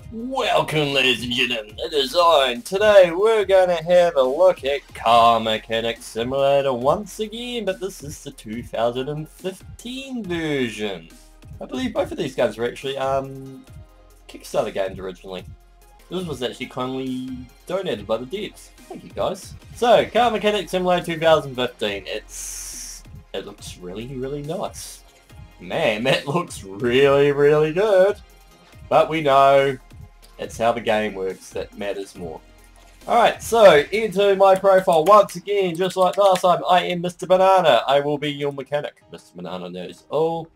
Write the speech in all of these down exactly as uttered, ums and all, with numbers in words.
Welcome, ladies and gentlemen, to Design. Today we're going to have a look at Car Mechanic Simulator once again, but this is the two thousand fifteen version. I believe both of these games were actually um, Kickstarter games originally. This was actually kindly donated by the devs. Thank you guys. So, Car Mechanic Simulator two thousand fifteen. It's it looks really, really nice. Man, that looks really, really good. But we know it's how the game works that matters more. Alright, so into my profile once again, just like last time. I am Mister Banana. I will be your mechanic. Mister Banana knows all.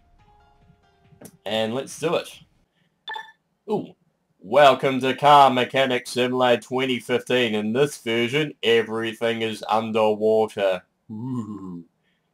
And let's do it. Ooh. Welcome to Car Mechanic Simulator twenty fifteen. In this version, everything is underwater. Ooh.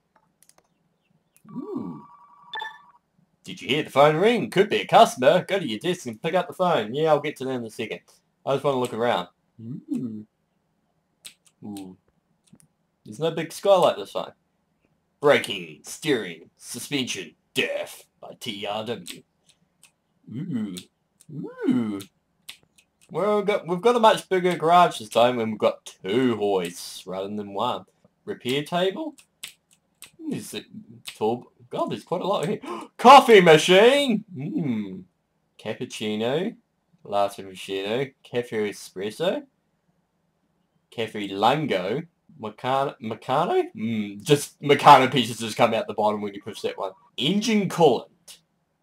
Ooh. Did you hear the phone ring? Could be a customer. Go to your desk and pick up the phone. Yeah, I'll get to that in a second. I just want to look around. Ooh. Ooh. There's no big skylight this time. Braking, steering, suspension, death by T R W. Ooh. Ooh. Well, we've got, we've got a much bigger garage this time, and we've got two hoists rather than one. Repair table? Is it tall? God, there's quite a lot here. Coffee machine! Mmm. Cappuccino. Latte macchiato. Cafe espresso. Cafe lungo. Meccano? Meccano? Mmm. Just Meccano pieces just come out the bottom when you push that one. Engine coolant.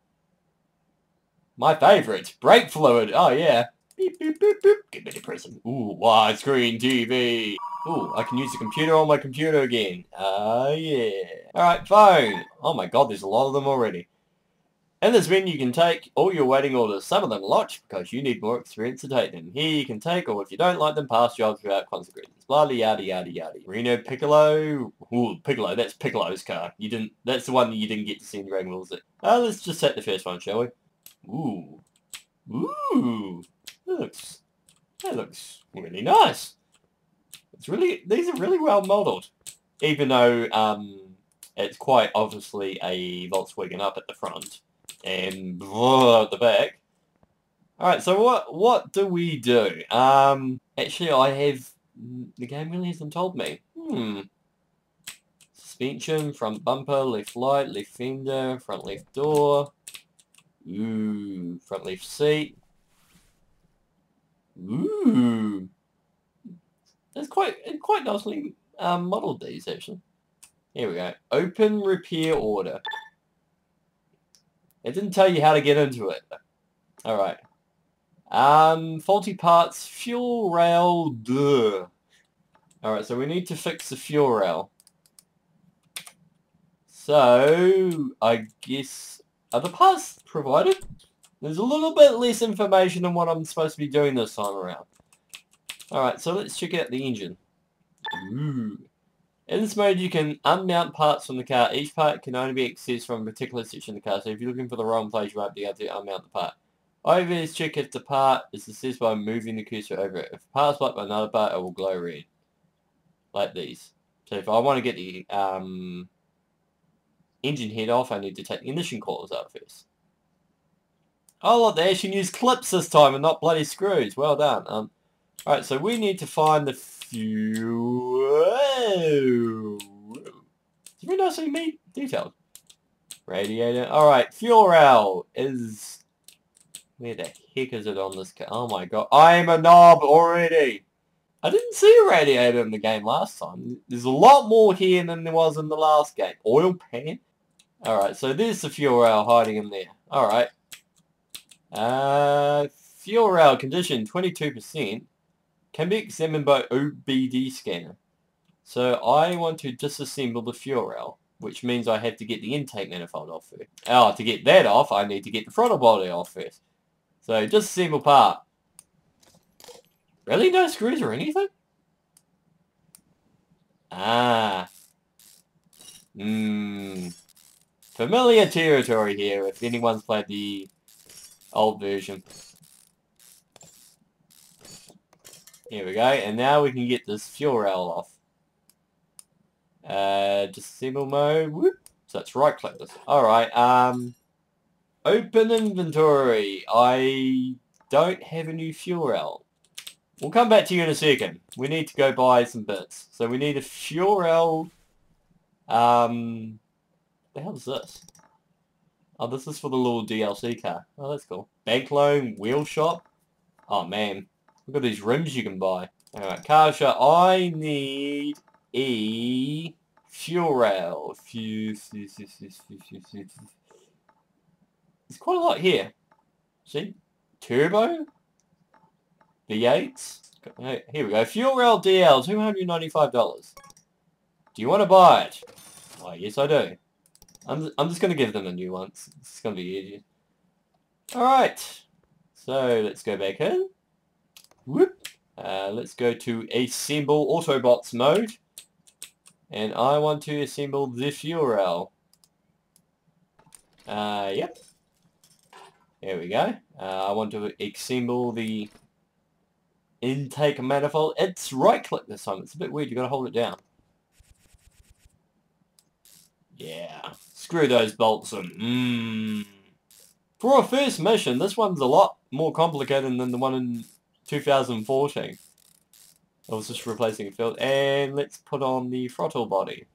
My favourite. Brake fluid. Oh, yeah. Beep, beep, beep, beep. Get me to prison. Ooh, widescreen T V. Ooh, I can use the computer on my computer again. Ah, uh, yeah. Alright, phone. Oh my god, there's a lot of them already. In this menu, you can take all your waiting orders. Some of them are locked because you need more experience to take them. Here you can take, or if you don't like them, pass jobs without consequences. Blah, yada, yada, yada. Reno Piccolo. Ooh, Piccolo. That's Piccolo's car. You didn't. That's the one that you didn't get to see in Dragon Ball Z. Uh, let's just take the first one, shall we? Ooh. Ooh. That looks, that looks really nice. It's really, these are really well modelled. Even though um, it's quite obviously a Volkswagen up at the front and blah, at the back. Alright, so what what do we do? Um, actually, I have, the game really hasn't told me. Hmm. Suspension, front bumper, left light, left fender, front left door. Ooh, front left seat. Ooh. It's quite it's quite nicely um, modelled, these, actually. Here we go. Open repair order. It didn't tell you how to get into it. Alright. Um, faulty parts, fuel rail, duh. Alright, so we need to fix the fuel rail. So, I guess, are the parts provided? There's a little bit less information than what I'm supposed to be doing this time around. Alright, so let's check out the engine. Ooh. In this mode, you can unmount parts from the car. Each part can only be accessed from a particular section of the car, so if you're looking for the wrong place, you won't be able to unmount the part. Always check if the part is accessed by moving the cursor over it. If the part is blocked by another part, it will glow red. Like these. So if I want to get the um, engine head off, I need to take the ignition coils out first. Oh look, they actually used clips this time and not bloody screws. Well done. Um, Alright, so we need to find the fuel. It's very nicely made, detailed. Radiator. Alright, fuel rail is... Where the heck is it on this car? Oh my god, I'm a knob already! I didn't see a radiator in the game last time. There's a lot more here than there was in the last game. Oil pan? Alright, so there's the fuel rail hiding in there. Alright. Uh, fuel rail condition, twenty-two percent. Can be examined by O B D scanner. So I want to disassemble the fuel rail, which means I have to get the intake manifold off first. Oh, to get that off, I need to get the throttle body off first. So disassemble part. Really? No screws or anything? Ah. Hmm. Familiar territory here if anyone's played the old version. Here we go, and now we can get this fuel rail off. Uh, disassemble mode, whoop. So let's right click this. Alright, um, open inventory. I don't have a new fuel rail. We'll come back to you in a second. We need to go buy some bits. So we need a fuel rail. Um, the hell is this? Oh, this is for the little D L C car. Oh, that's cool. Bank loan, wheel shop. Oh, man. Look at these rims you can buy. Alright, car shop. I need a fuel rail. There's quite a lot here. See? Turbo? V eights? Here we go. Fuel rail D L, two hundred ninety-five dollars. Do you want to buy it? Oh, yes, I do. I'm, I'm just going to give them a new one. It's, it's going to be easier. Alright. So, let's go back in. Whoop. Uh, let's go to assemble Autobots mode. And I want to assemble the fuel rail. Uh, yep. There we go. Uh, I want to assemble the intake manifold. It's right click this time. It's a bit weird. You got to hold it down. Yeah. Screw those bolts in. Mmm. For our first mission, this one's a lot more complicated than the one in two thousand fourteen. I was just replacing a field. And let's put on the throttle body.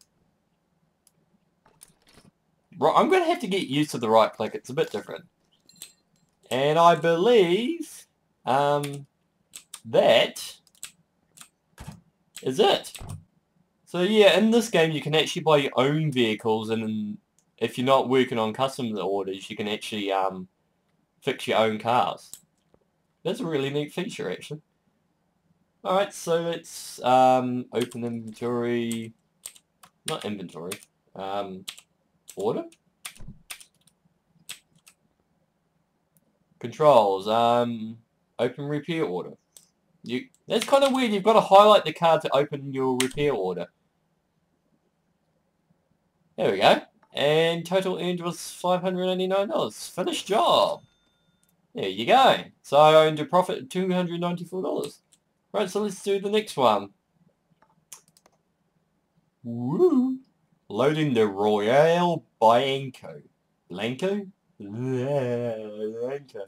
Right, I'm going to have to get used to the right click. It's a bit different. And I believe um, that is it. So yeah, in this game you can actually buy your own vehicles, and if you're not working on custom orders, you can actually um, fix your own cars. That's a really neat feature, actually. Alright, so let's um, open inventory, not inventory, um, order? Controls, um, open repair order. You, that's kind of weird, you've got to highlight the card to open your repair order. There we go. And total earned was five hundred eighty-nine dollars. Finished job. There you go. So I earned a profit of two hundred ninety-four dollars. Right, so let's do the next one. Woo! Loading the Royale Bianco. Blanco? Blanco.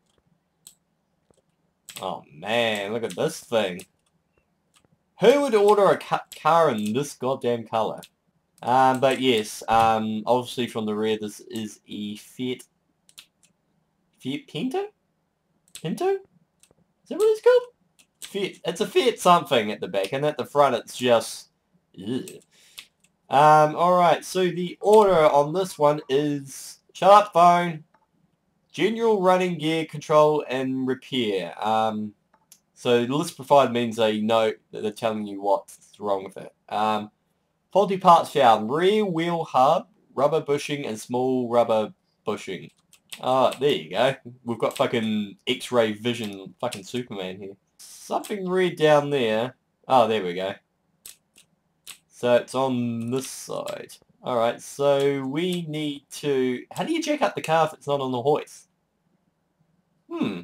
Oh man, look at this thing. Who would order a ca car in this goddamn colour? Um, but yes, um, obviously from the rear this is a Fiat... Fiat Pinto? Pinto? Is that what it's called? Fiat, it's a Fiat something at the back, and at the front it's just... Ugh. Um, alright, so the order on this one is... Shut up, phone! General running gear control and repair. Um, so the list provided means they know that they're telling you what's wrong with it. Um, faulty parts found. Rear wheel hub, rubber bushing, and small rubber bushing. Ah, there you go. We've got fucking X-ray vision, fucking Superman here. Something red down there. Oh, there we go. So it's on this side. Alright, so we need to... How do you jack up the car if it's not on the hoist? Hmm.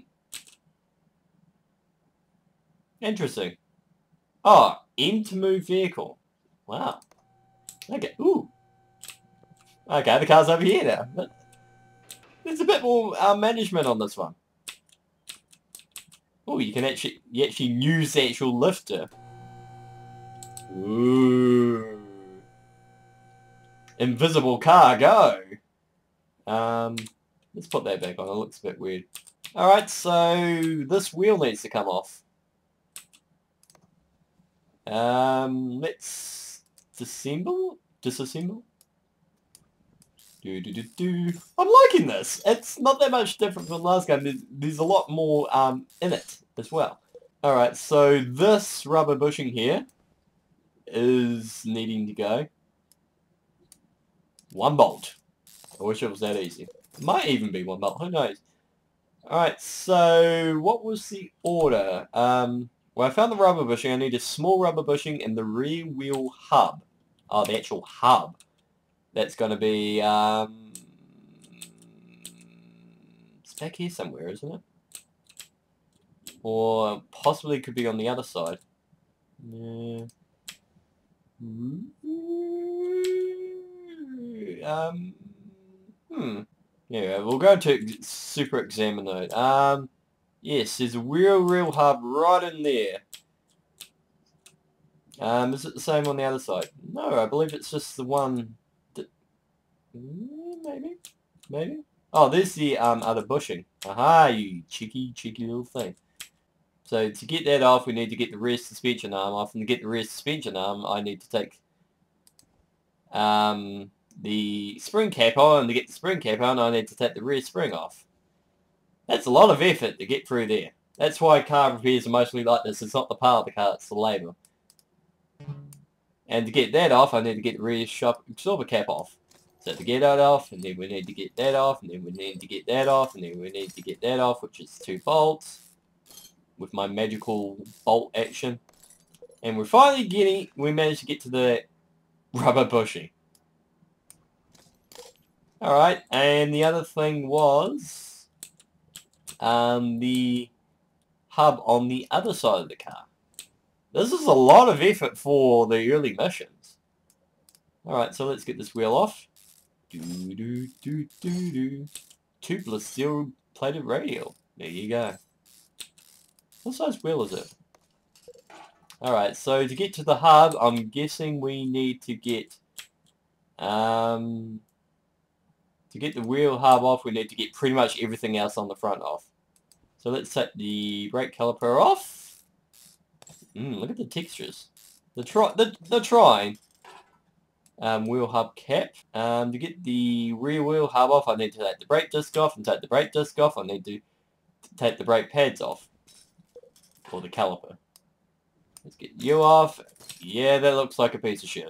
Interesting. Oh, M to move vehicle. Wow. Okay, ooh. Okay, the car's over here now. But there's a bit more uh, management on this one. Oh, you can actually you actually use the actual lifter. Ooh. Invisible car, go. Um, let's put that back on. It looks a bit weird. Alright, so this wheel needs to come off. Um, let's disassemble? Disassemble? Do, do, do, do. I'm liking this. It's not that much different from the last game. There's, there's a lot more um, in it as well. Alright, so this rubber bushing here is needing to go. One bolt. I wish it was that easy. It might even be one bolt. Who knows? Alright, so what was the order? Um, well, I found the rubber bushing. I need a small rubber bushing and the rear wheel hub. Oh, the actual hub. That's going to be, um, it's back here somewhere, isn't it? Or possibly could be on the other side. Yeah. Um, hmm. Yeah, we'll go to super examine mode. Um, Yes, there's a real, real hub right in there. Um, is it the same on the other side? No, I believe it's just the one that... Maybe? Maybe? Oh, there's the um, other bushing. Aha, you cheeky, cheeky little thing. So to get that off, we need to get the rear suspension arm off. And to get the rear suspension arm, I need to take um, the spring cap on. And to get the spring cap on, I need to take the rear spring off. That's a lot of effort to get through there. That's why car repairs are mostly like this. It's not the part of the car, it's the labour. And to get that off, I need to get the rear shock absorber cap off. So to get that off, and then we need to get that off, and then we need to get that off, and then we need to get that off, which is two bolts. With my magical bolt action. And we're finally getting, we managed to get to the rubber bushing. Alright, and the other thing was um, the hub on the other side of the car. This is a lot of effort for the early missions. Alright, so let's get this wheel off. Do do do do do. Tubeless steel plated radial. There you go. What size wheel is it? Alright, so to get to the hub, I'm guessing we need to get... Um, to get the wheel hub off, we need to get pretty much everything else on the front off. So let's take the brake caliper off. Mm, look at the textures. The try, the, the trying. Um, wheel hub cap. Um, to get the rear wheel hub off, I need to take the brake disc off, and take the brake disc off, I need to take the brake pads off. Or the caliper. Let's get you off. Yeah, that looks like a piece of shit.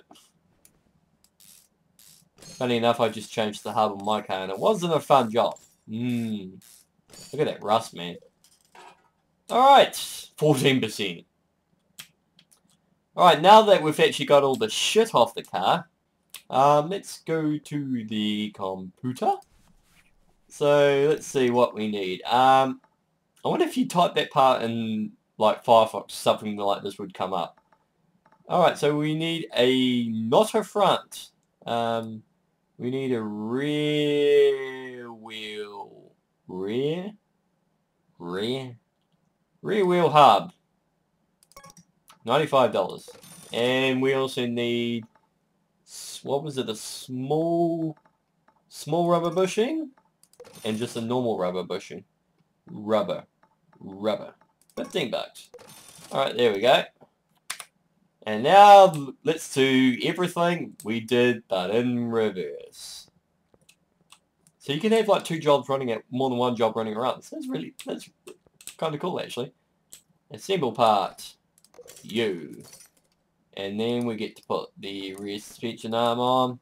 Funny enough, I just changed the hub on my car and it wasn't a fun job. Mmm. Look at that rust, man. Alright, fourteen percent. Alright, now that we've actually got all the shit off the car, um, let's go to the computer. So, let's see what we need. Um, I wonder if you type that part in like Firefox, something like this would come up. Alright, so we need a not a front. Um, we need a rear wheel. Rear? Rear? Rear wheel hub. ninety-five dollars. And we also need, what was it, a small, small rubber bushing? And just a normal rubber bushing. Rubber. Rubber. fifteen bucks. Alright, there we go. And now, let's do everything we did, but in reverse. So you can have like two jobs running at, more than one job running around. So that's really, that's kind of cool actually. Assemble part. You. And then we get to put the rear suspension arm on.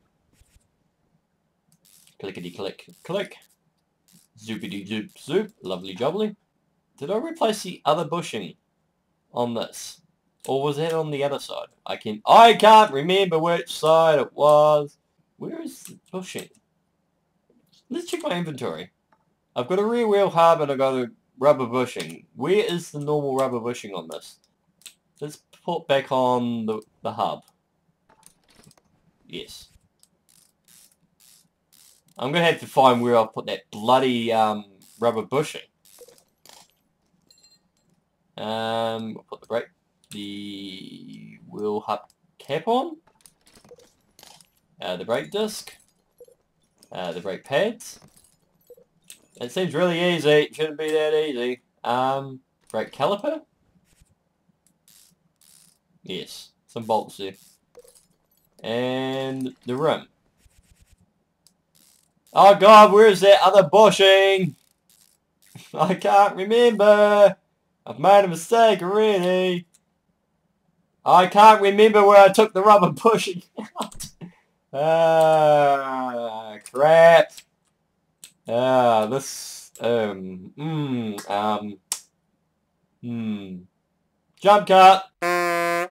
Clickety click click. Zoopity zoop zoop. Lovely jubbly. Did I replace the other bushing on this? Or was that on the other side? I can I can't remember which side it was. Where is the bushing? Let's check my inventory. I've got a rear wheel hub and I've got a rubber bushing. Where is the normal rubber bushing on this? Let's put back on the, the hub. Yes. I'm going to have to find where I've put that bloody um, rubber bushing. Um, we'll put the brake, the wheel hub cap on. Uh, the brake disc. Uh, the brake pads. It seems really easy. It shouldn't be that easy. Um, brake caliper. Yes, some bolts there. And the rim. Oh god, where's that other bushing? I can't remember. I've made a mistake already. I can't remember where I took the rubber bushing out. Ah, crap. Ah, this, um, mm, um, hmm. Jump cut. I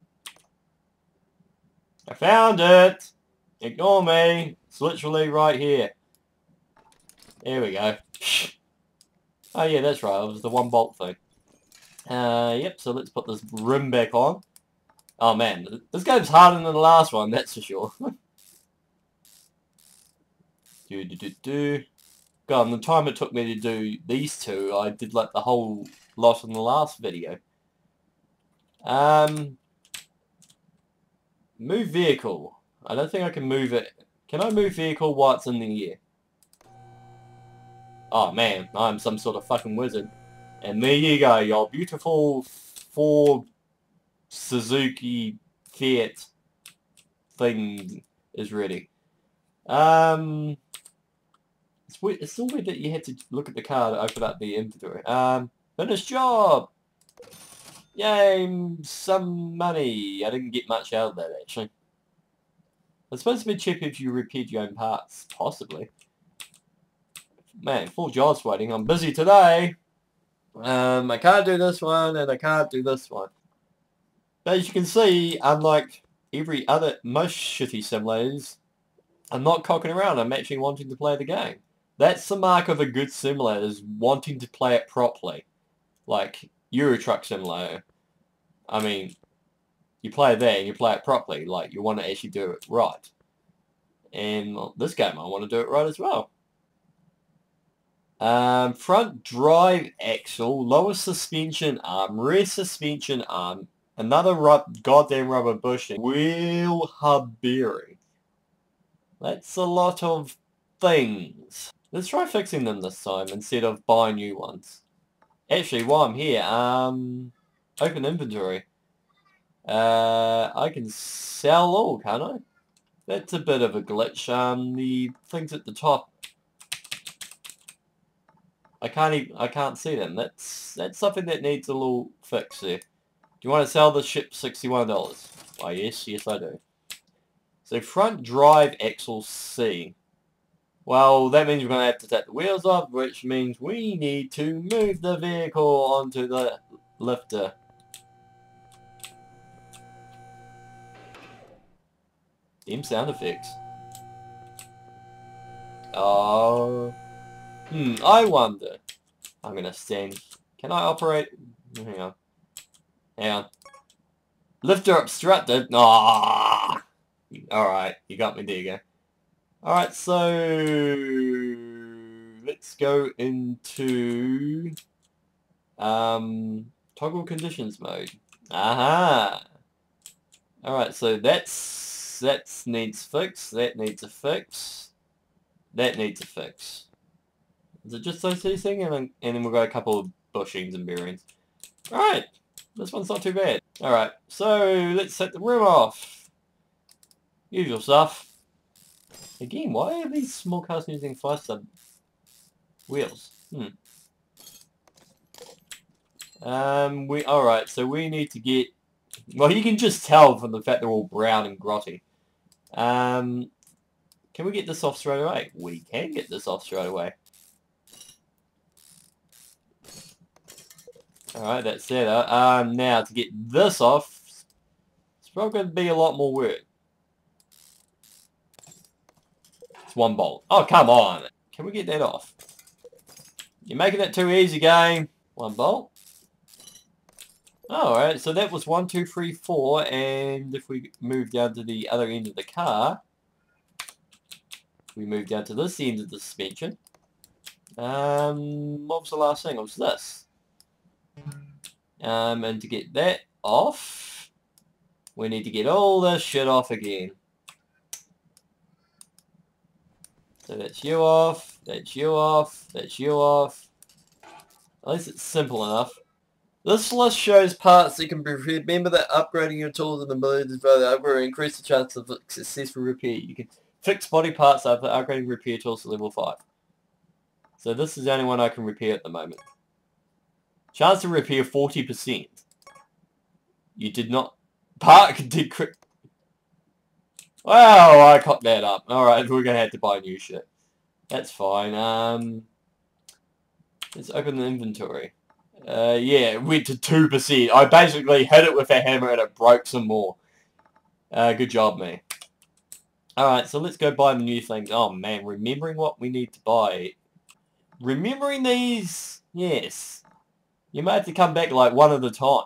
found it. Ignore me. It's literally right here. There we go. Oh yeah, that's right. It was the one bolt thing. Uh, yep, so let's put this rim back on. Oh man, this game's harder than the last one, that's for sure. do do do do. God, and the time it took me to do these two, I did like the whole lot in the last video. Um, move vehicle. I don't think I can move it. Can I move vehicle while it's in the air? Oh man, I'm some sort of fucking wizard. And there you go, your beautiful Ford Suzuki Fiat thing is ready. Um, it's weird, it's still weird that you had to look at the car to open up the inventory. Um, finished job! Yay, some money. I didn't get much out of that actually. It's supposed to be cheap if you repaired your own parts, possibly. Man, full jobs waiting. I'm busy today. Um, I can't do this one, and I can't do this one. But as you can see, unlike every other, most shitty simulators, I'm not cocking around. I'm actually wanting to play the game. That's the mark of a good simulator, is wanting to play it properly. Like Euro Truck Simulator. I mean, you play that and you play it properly. Like, you want to actually do it right. And well, this game, I want to do it right as well. Um, front drive axle, lower suspension arm, rear suspension arm, another rub goddamn rubber bushing, wheel hub bearing. That's a lot of things. Let's try fixing them this time instead of buying new ones. Actually, while I'm here, um, open inventory. Uh, I can sell all, can't I? That's a bit of a glitch. Um, the things at the top, I can't even, I can't see them. That's that's something that needs a little fix there. Do you want to sell the ship sixty-one dollars? Oh yes, yes I do. So front drive axle C. Well, that means we're going to have to take the wheels off, which means we need to move the vehicle onto the lifter. Them sound effects. Oh. Hmm, I wonder. I'm going to stand. Can I operate? Hang on. Hang on. Lifter obstructed. Ah. Alright, you got me. There you go. Alright, so let's go into um, toggle conditions mode. Aha! Alright, so that's that needs fix, that needs a fix, that needs a fix. Is it just those two things? And then, and then we've got a couple of bushings and bearings. Alright, this one's not too bad. Alright, so let's set the rim off. Usual stuff. Again, why are these small cars using five sub wheels? Hmm. Um, we, alright, so we need to get, well, you can just tell from the fact they're all brown and grotty. Um, can we get this off straight away? We can get this off straight away. Alright, that's that. Um, now, to get this off, it's probably going to be a lot more work. It's one bolt. Oh, come on. Can we get that off? You're making it too easy, game. One bolt. Alright, so that was one, two, three, four, and if we move down to the other end of the car, we move down to this end of the suspension. Um, what was the last thing? It was this. Um, and to get that off, we need to get all this shit off again. So that's you off, that's you off, that's you off. At least it's simple enough. This list shows parts that can be repaired. Remember that upgrading your tools and abilities further upgrade increase the chance of successful repair. You can fix body parts after upgrading repair tools to level five. So this is the only one I can repair at the moment. Chance to repair forty percent. You did not... Park did crit... Wow, I cocked that up. Alright, we're going to have to buy new shit. That's fine. Um, let's open the inventory. Uh, yeah, it went to two percent. I basically hit it with a hammer and it broke some more. Uh, good job, me. Alright, so let's go buy the new things. Oh, man, remembering what we need to buy. Remembering these... Yes. You may have to come back like one at a time.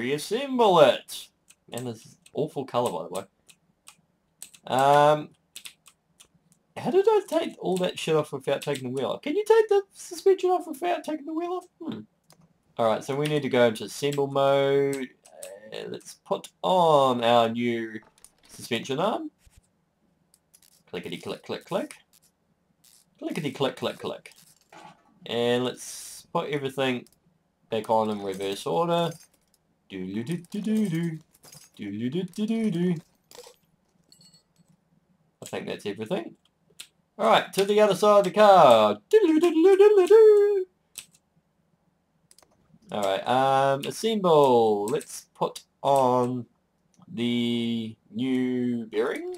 reassemble it. Man, this is awful colour, by the way. Um, how did I take all that shit off without taking the wheel off? Can you take the suspension off without taking the wheel off? Hmm. Alright, so we need to go into assemble mode. Uh, let's put on our new suspension arm. Clickety click click click. Clickety click click click. And let's put everything back on in reverse order. Do do do do do do. Do do do do do. I think that's everything. Alright, to the other side of the car. Alright, um, assemble. Let's put on the new bearing.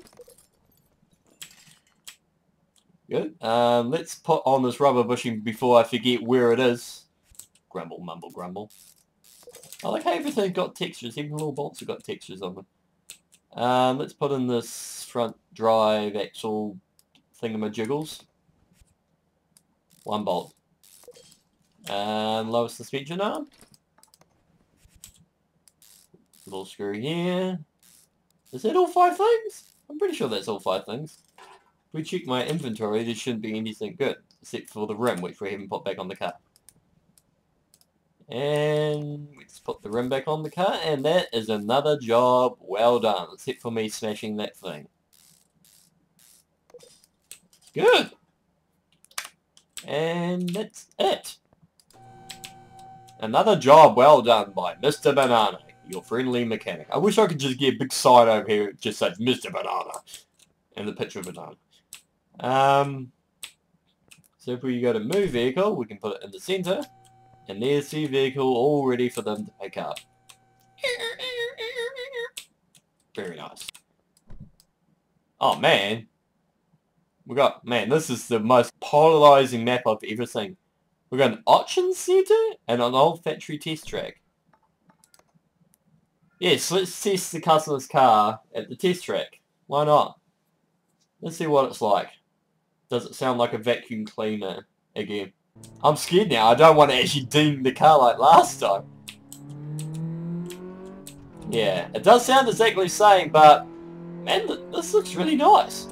Good. Um, let's put on this rubber bushing before I forget where it is. Grumble, mumble, grumble. I like how everything's got textures. Even the little bolts have got textures on them. Um, let's put in this front drive axle thingamajiggles. One bolt. And lower suspension arm. Little screw here. Is that all five things? I'm pretty sure that's all five things. If we check my inventory, there shouldn't be anything good, except for the rim, which we haven't put back on the car. And let's put the rim back on the car, and that is another job well done, except for me smashing that thing. Good! And that's it. Another job well done by Mister Banana, your friendly mechanic. I wish I could just get a big sign over here that just says Mister Banana, and the picture of a banana. Um, so if we go to move vehicle, we can put it in the center. And there's the vehicle all ready for them to pick up. Very nice. Oh man. We got, man, this is the most polarizing map I've ever seen. We've got an auction center and an old factory test track. Yes, let's test the customer's car at the test track. Why not? Let's see what it's like. Does it sound like a vacuum cleaner again? I'm scared now. I don't want to actually ding the car like last time. Yeah, it does sound exactly the same, but man, this looks really nice.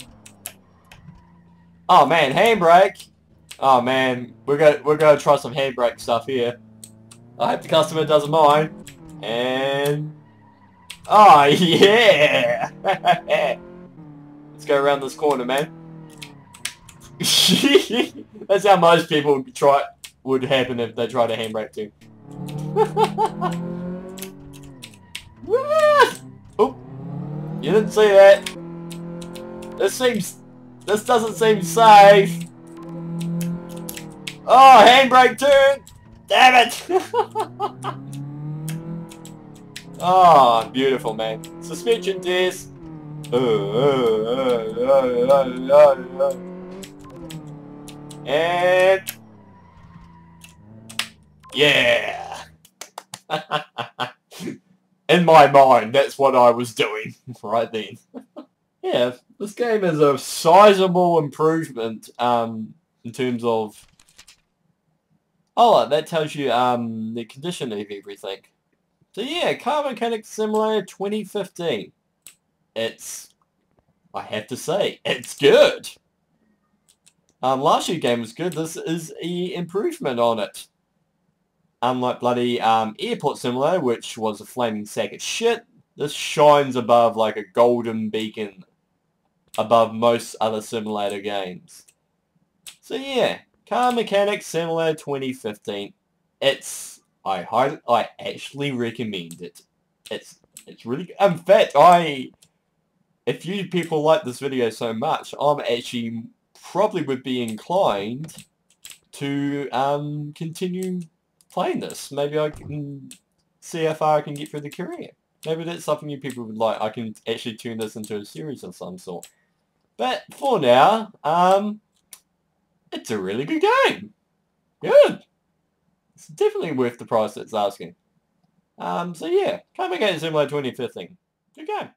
Oh man, handbrake. Oh man, we're gonna we're gonna try some handbrake stuff here. I hope the customer doesn't mind. And oh yeah. Let's go around this corner, man. That's how most people try would happen if they tried a handbrake too. Oh, you didn't see that. This seems, this doesn't seem safe. Oh, handbrake turn! Damn it! Oh, beautiful, man. Suspension test. Uh, uh, uh, uh, uh, uh, uh. And yeah. In my mind, that's what I was doing right then. Yeah, this game is a sizable improvement um, in terms of... Oh, that tells you um, the condition of everything. So yeah, Car Mechanic Simulator twenty fifteen. It's, I have to say, it's good. Um, last year's game was good. This is an improvement on it. Unlike bloody um, Airport Simulator, which was a flaming sack of shit, this shines above like a golden beacon above most other simulator games. So yeah, Car Mechanic Simulator twenty fifteen. It's, I highly, I actually recommend it. It's, it's really good. In fact, I, if you people like this video so much, I'm actually probably would be inclined to um, continue playing this. Maybe I can see how far I can get through the career. Maybe that's something you people would like. I can actually turn this into a series of some sort. But for now, um, it's a really good game. Good. It's definitely worth the price it's asking. Um, so yeah, Car Mechanic Simulator twenty fifteen. Good game.